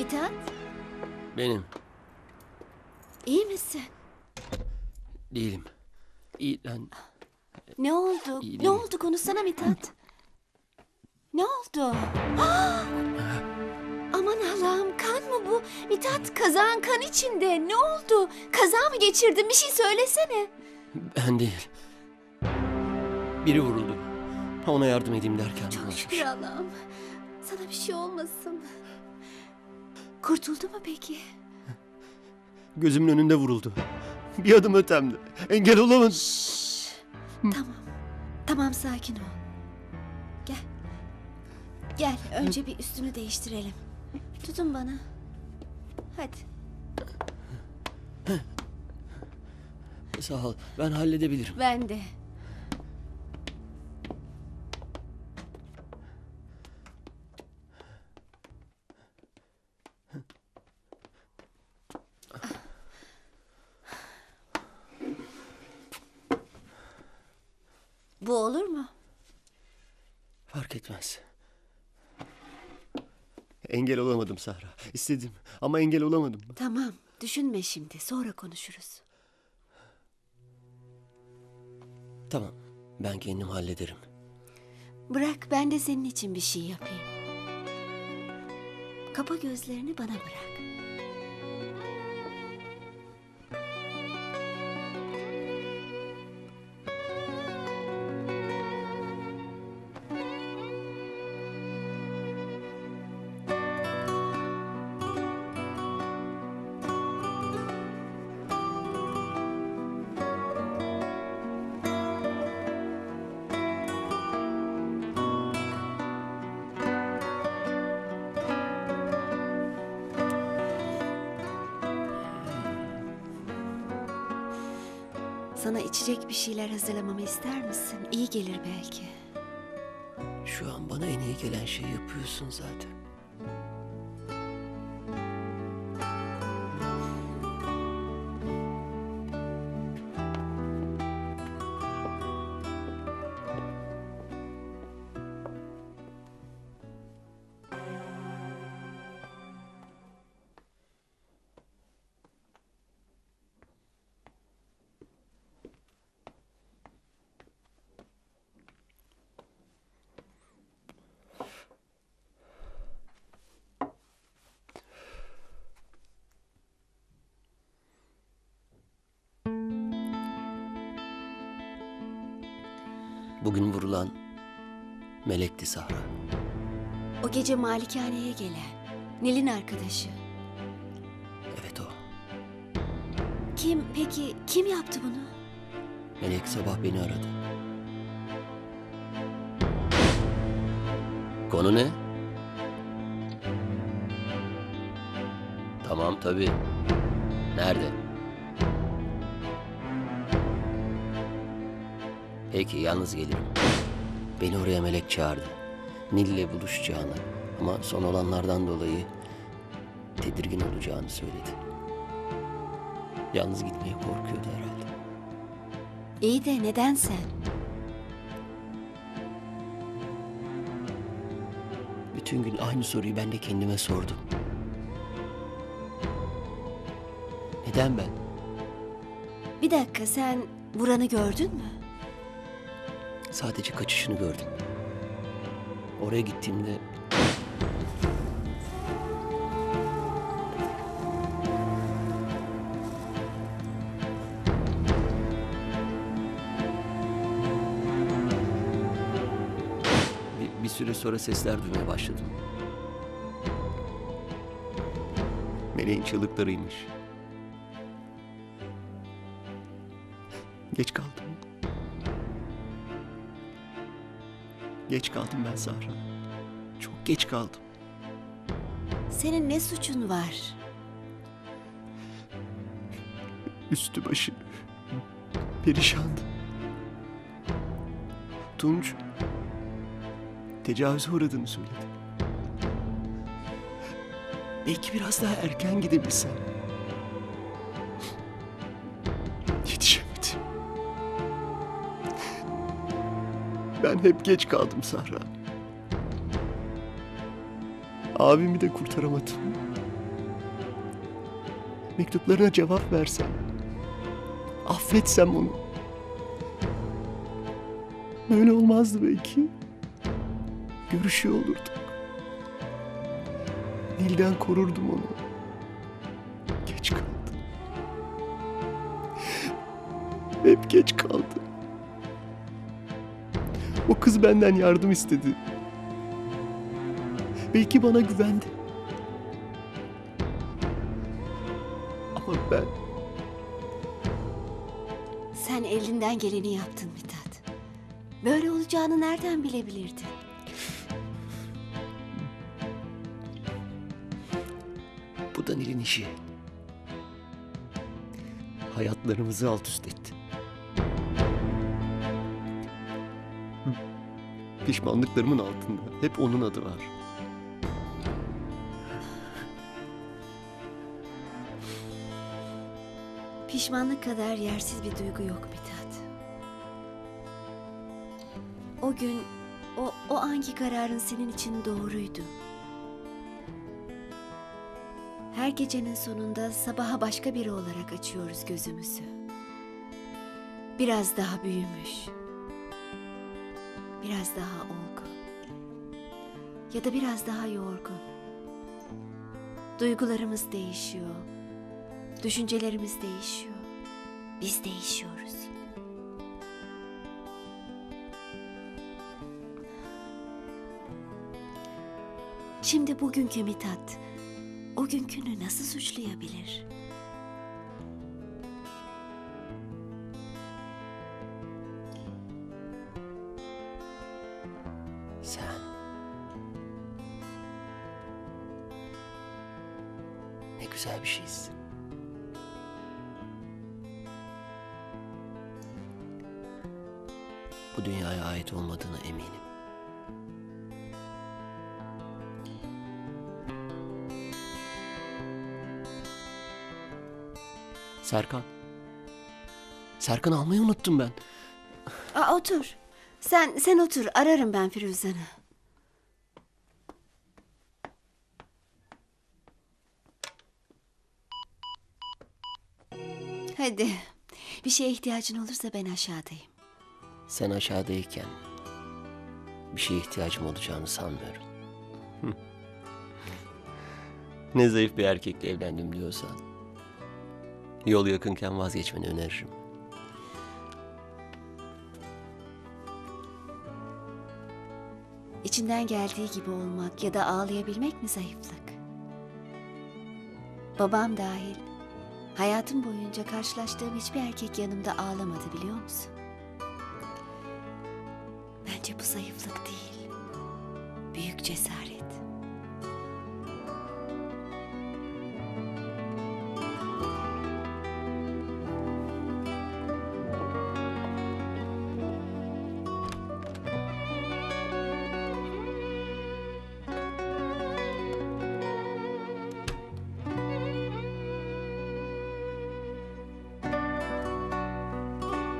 Mithat, Benim. iyi misin? Değilim. İyi lan. Ne oldu? İyi Ne değilim. oldu? Konuşsana Mithat. Ne oldu? Ah! Aman Allah'ım, kan mı bu? Mithat, kazağın kan içinde. Ne oldu? Kaza mı geçirdin? Bir şey söylesene. Ben değil. Biri vuruldu. Ona yardım edeyim derken Çok bulaşmış. şükür Allah'ım. Sana bir şey olmasın. Kurtuldu mu peki? Gözümün önünde vuruldu. Bir adım ötemde. Engel olamadım. Tamam. Tamam, sakin ol. Gel. Gel, önce bir üstünü değiştirelim. Tutun bana. Hadi. Sağ ol. Ben halledebilirim. Ben de. Bu olur mu? Fark etmez. Engel olamadım Sahra. İstedim ama engel olamadım. Tamam, düşünme şimdi. Sonra konuşuruz. Tamam. Ben kendim hallederim. Bırak, ben de senin için bir şey yapayım. Kapa gözlerini, bana bırak. Sana içecek bir şeyler hazırlamamı ister misin? İyi gelir belki. Şu an bana en iyi gelen şeyi yapıyorsun zaten. Bugün vurulan melekti Sahra. O gece malikaneye gelen, Nil'in arkadaşı. Evet o. Kim peki, kim yaptı bunu? Melek sabah beni aradı. Konu ne? Tamam tabii. Nerede? Peki yalnız gelirim. Beni oraya Melek çağırdı. Nil'le buluşacağını ama son olanlardan dolayı tedirgin olacağını söyledi. Yalnız gitmeye korkuyordu herhalde. İyi de neden sen? Bütün gün aynı soruyu ben de kendime sordum. Neden ben? Bir dakika, sen Buran'ı gördün mü? Sadece kaçışını gördüm. Oraya gittiğimde bir süre sonra sesler duymaya başladım. Meleğin çığlıklarıymış. Geç kaldım. Geç kaldım ben Sahra. Çok geç kaldım. Senin ne suçun var? Üstü başı perişandı. Tunç tecavüze uğradığını söyledi. Belki biraz daha erken gidebilsem. Yetişemedim. Ben hep geç kaldım Sahra. Abimi de kurtaramadım. Mektuplarına cevap versem. Affetsem onu. Böyle olmazdı belki. Görüşüyor olurduk. Nil'den korurdum onu. Geç kaldı. Hep geç kaldı. O kız benden yardım istedi. Belki bana güvendi. Ama ben... Sen elinden geleni yaptın Mithat. Böyle olacağını nereden bilebilirdin? Bu da Nil'in işi. Hayatlarımızı alt üst etti. Pişmanlıklarımın altında hep onun adı var. Pişmanlık kadar yersiz bir duygu yok Mithat. O gün, o anki kararın senin için doğruydu. Her gecenin sonunda sabaha başka biri olarak açıyoruz gözümüzü. Biraz daha büyümüş. Biraz daha olgun. Ya da biraz daha yorgun. Duygularımız değişiyor. Düşüncelerimiz değişiyor. Biz değişiyoruz. Şimdi bugünkü Mithat, o günkünü nasıl suçlayabilir? Sen... Ne güzel bir şeysin. Bu dünyaya ait olmadığına eminim. Serkan. Serkan almayı unuttum ben. Otur. Sen otur. Ararım ben Firuzan'ı. Hadi. Bir şeye ihtiyacın olursa ben aşağıdayım. Sen aşağıdayken bir şeye ihtiyacım olacağını sanmıyorum. Ne zayıf bir erkekle evlendim diyorsan yol yakınken vazgeçmeni öneririm. İçinden geldiği gibi olmak ya da ağlayabilmek mi zayıflık? Babam dahil hayatım boyunca karşılaştığım hiçbir erkek yanımda ağlamadı biliyor musun? Bence bu zayıflık değil, büyük cesaret.